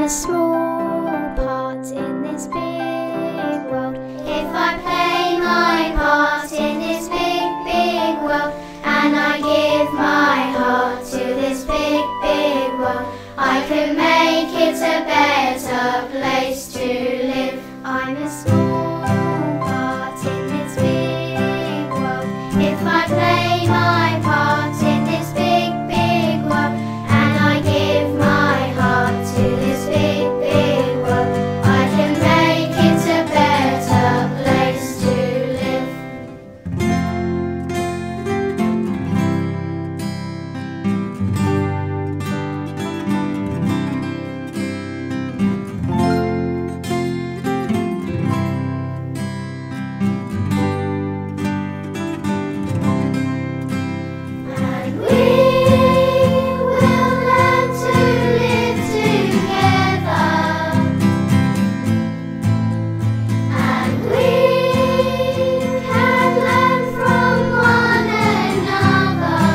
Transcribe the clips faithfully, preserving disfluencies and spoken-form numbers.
a small part in this big world. If I play my part in this big, big world, and I give my heart to this big, big world, I can make it a better place to live. I'm a small part in this big world. If I play my part in this big, big world, and I give my heart to this big, big world, I can make it a better place to live. And we will learn to live together, and we can learn from one another,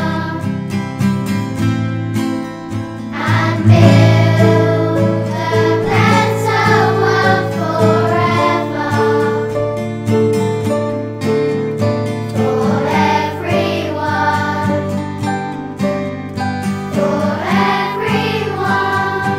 and build a better world forever, for everyone, for everyone.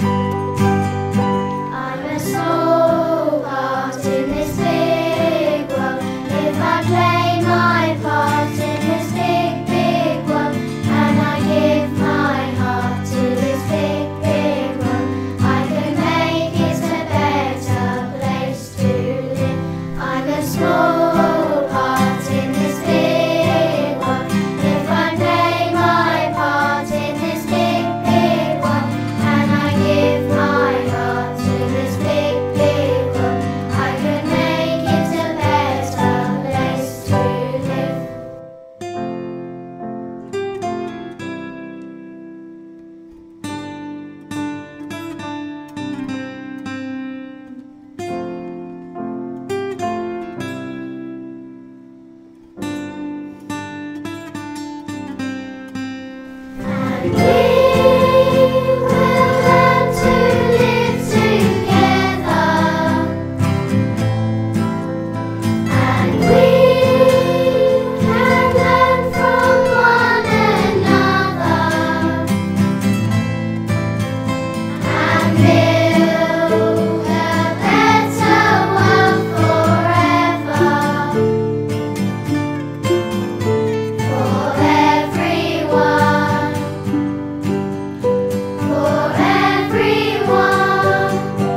I'm a small part in this big world. If I play my part in this big, big world, and I give my heart to this big, big world, I can make it a better place to live. I'm a small part in this big world. If I play my part in this big, big world, and I give my heart to this big, big world, I can make it a better place to live. And we will learn to live together, and we can learn from one another, and build a better world forever, for everyone, for everyone.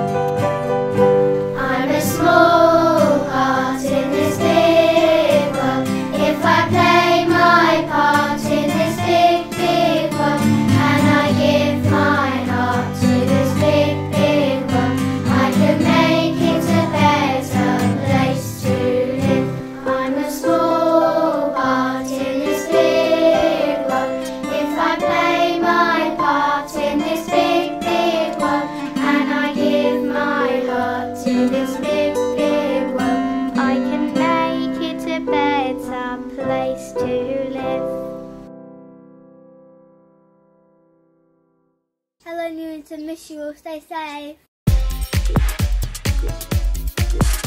I'm a small part in this big world. If I play my part in this big, big world, and I give my heart to this big, big world, I can make it a better place to live. I'm a small part in this big world. If I play my part in this big, big world, and I give my heart to this big, big world, I can make it a better place to live. Hello Newington, miss you all, stay safe.